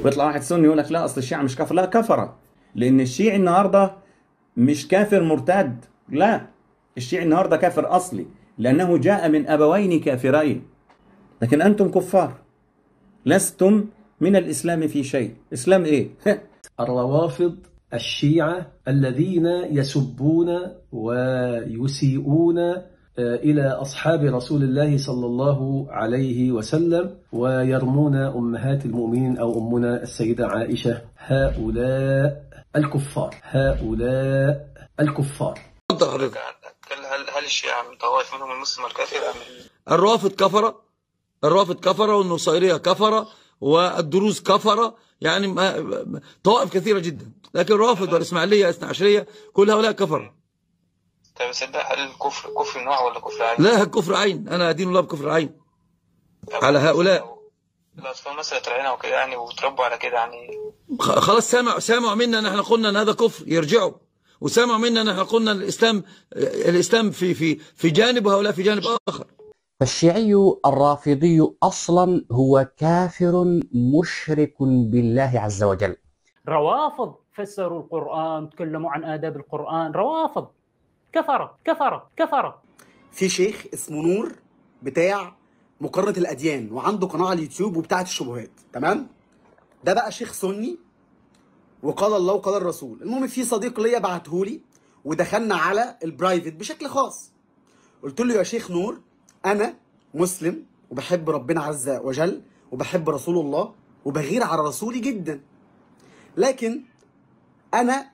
ويطلع واحد سني يقول لك لا اصل الشيعة مش كفر. لا، كفرة. لان الشيعي النهارده مش كافر مرتد، لا، الشيعي النهارده كافر اصلي لانه جاء من ابوين كافرين. لكن انتم كفار، لستم من الاسلام في شيء. اسلام ايه؟ الروافض الشيعة الذين يسبون ويسيئون إلى أصحاب رسول الله صلى الله عليه وسلم ويرمون أمهات المؤمنين أو أمنا السيدة عائشة، هؤلاء الكفار، هؤلاء الكفار. اتفضل حضرتك. هل الشيعة من طوائف منهم المسلم الكافر أم الروافض كفرة، الروافض كفرة، والنصيرية كفرة، والدروز كفرة، يعني طوائف كثيرة جدا، لكن الرافض والإسماعيلية الاثنى عشرية كل هؤلاء كفرة. طيب صدق، هل الكفر كفر نوع ولا كفر عين؟ لا، كفر عين. أنا أدين الله بكفر عين على هؤلاء. الأطفال مثلا طلعنا وكده يعني وتربوا على كده يعني. خلاص، سامعوا منا ان احنا قلنا ان هذا كفر، يرجعوا. وسامعوا منا ان احنا قلنا الاسلام في جانب وهؤلاء في جانب اخر. فالشيعي الرافضي أصلا هو كافر مشرك بالله عز وجل. روافض فسروا القرآن، تكلموا عن آداب القرآن، روافض كفرة كفرة كفرة. في شيخ اسمه نور بتاع مقارنة الأديان، وعنده قناة على اليوتيوب وبتاعة الشبهات، تمام؟ ده بقى شيخ سني وقال الله وقال الرسول. المهم في صديق ليا بعتهولي ودخلنا على البرايفت بشكل خاص. قلت له يا شيخ نور، أنا مسلم وبحب ربنا عز وجل وبحب رسول الله وبغير على رسولي جدا، لكن أنا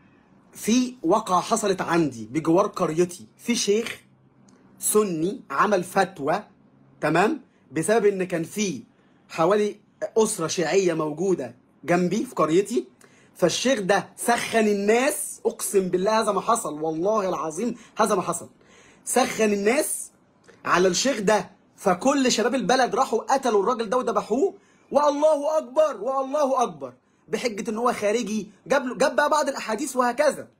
في واقعة حصلت عندي بجوار قريتي، في شيخ سني عمل فتوى، تمام، بسبب ان كان في حوالي اسره شيعيه موجوده جنبي في قريتي، فالشيخ ده سخن الناس. اقسم بالله هذا ما حصل، والله العظيم هذا ما حصل. سخن الناس على الشيخ ده، فكل شباب البلد راحوا قتلوا الراجل ده وذبحوه، والله اكبر والله اكبر، بحجه ان هو خارجي. جاب بقى بعض الاحاديث وهكذا،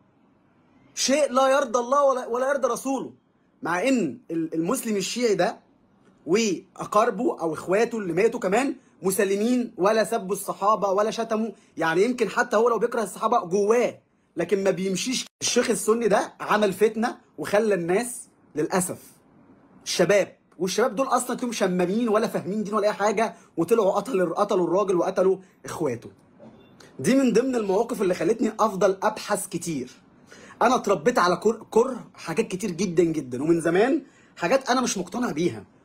شيء لا يرضى الله ولا يرضى رسوله. مع ان المسلم الشيعي ده واقاربه او اخواته اللي ماتوا كمان مسلمين، ولا سبوا الصحابه ولا شتموا، يعني يمكن حتى هو لو بيكره الصحابه جواه لكن ما بيمشيش. الشيخ السني ده عمل فتنه وخلى الناس للاسف الشباب، والشباب دول اصلا تلاقيهم شمامين ولا فاهمين دين ولا اي حاجه، وطلعوا قتلوا الراجل وقتلوا اخواته. دي من ضمن المواقف اللي خلتني افضل ابحث كتير. انا اتربيت على كره حاجات كتير جدا جدا، ومن زمان حاجات انا مش مقتنع بيها،